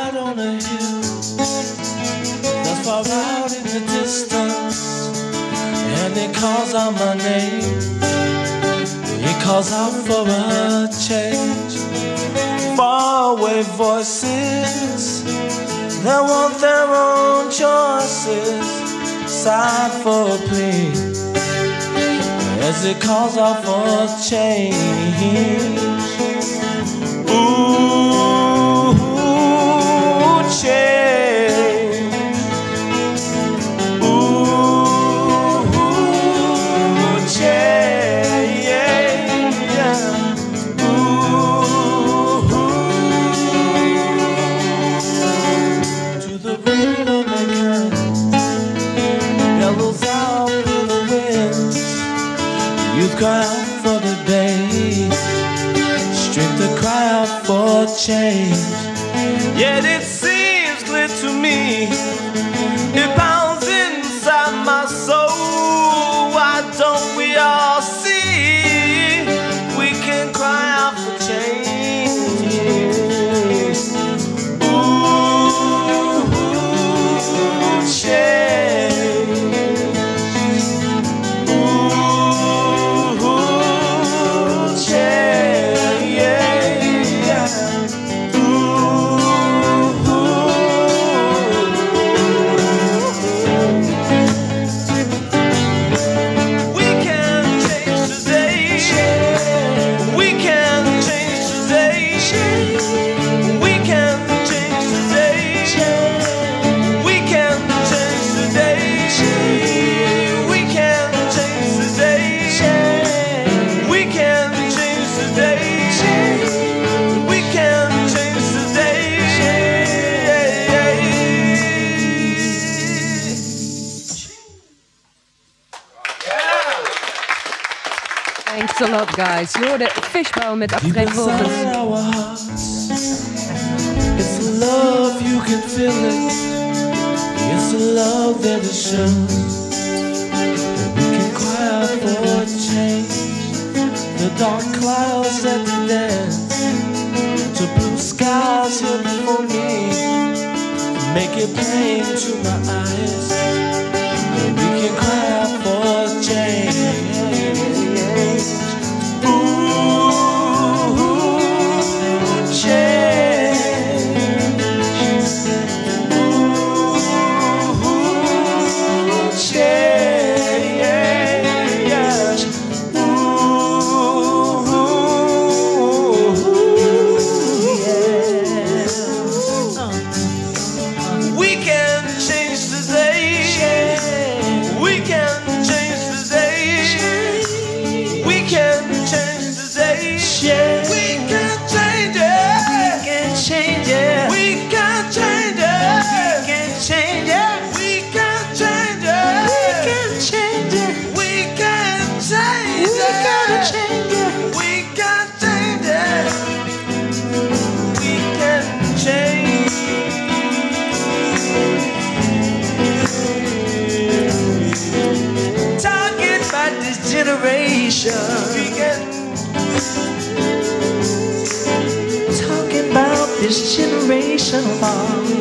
out on a hill that's far out in the distance, and it calls out my name. It calls out for a change. Faraway voices that want their own choices, sigh for a plea as it calls out for change. Ooh, change. Ooh, change. Ooh, to the rhythm that bellows out through the wind. Youth cry out for the bass, strength to cry out for change. Yet it seems clear to me, it pounds inside my soul. Why don't we all see we can cry out for change? Ooh, change. Ooh, change. Thanks a lot, guys. Je hoorde Fishbowl met achtereenvolgens. It's a love, you can feel it. It's a love that is sure that we can cry out for change. The dark clouds that they dance to blue skies here before me, make it plain to my eyes that we can cry out for change. Talking about this generation of ours.